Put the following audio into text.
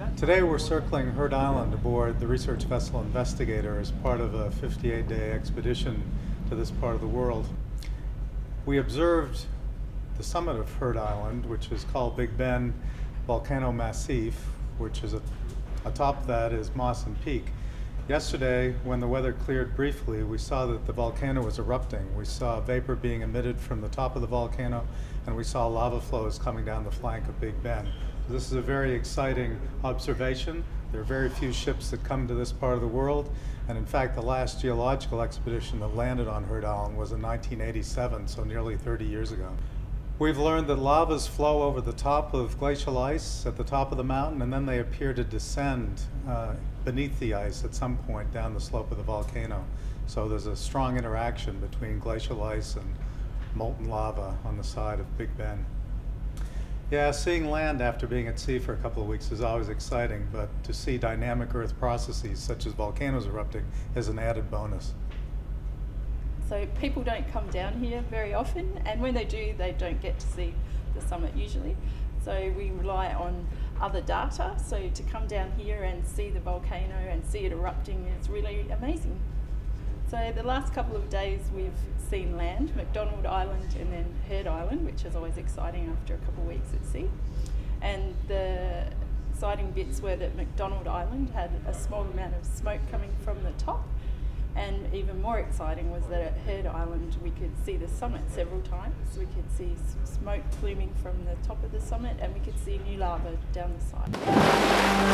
Today we're circling Heard Island aboard the research vessel Investigator as part of a 58-day expedition to this part of the world. We observed the summit of Heard Island, which is called Big Ben Volcano Massif, which is atop that is Mawson Peak. Yesterday, when the weather cleared briefly, we saw that the volcano was erupting. We saw vapor being emitted from the top of the volcano, and we saw lava flows coming down the flank of Big Ben. This is a very exciting observation. There are very few ships that come to this part of the world, and in fact the last geological expedition that landed on Heard Island was in 1987, so nearly 30 years ago. We've learned that lavas flow over the top of glacial ice at the top of the mountain, and then they appear to descend beneath the ice at some point down the slope of the volcano. So there's a strong interaction between glacial ice and molten lava on the side of Big Ben. Yeah, seeing land after being at sea for a couple of weeks is always exciting, but to see dynamic Earth processes such as volcanoes erupting is an added bonus. So people don't come down here very often, and when they do, they don't get to see the summit usually. So we rely on other data. So to come down here and see the volcano and see it erupting is really amazing. So the last couple of days we've seen land, McDonald Island and then Heard Island, which is always exciting after a couple of weeks at sea. And the exciting bits were that McDonald Island had a small amount of smoke coming from the top. And even more exciting was that at Heard Island we could see the summit several times. We could see smoke pluming from the top of the summit, and we could see new lava down the side.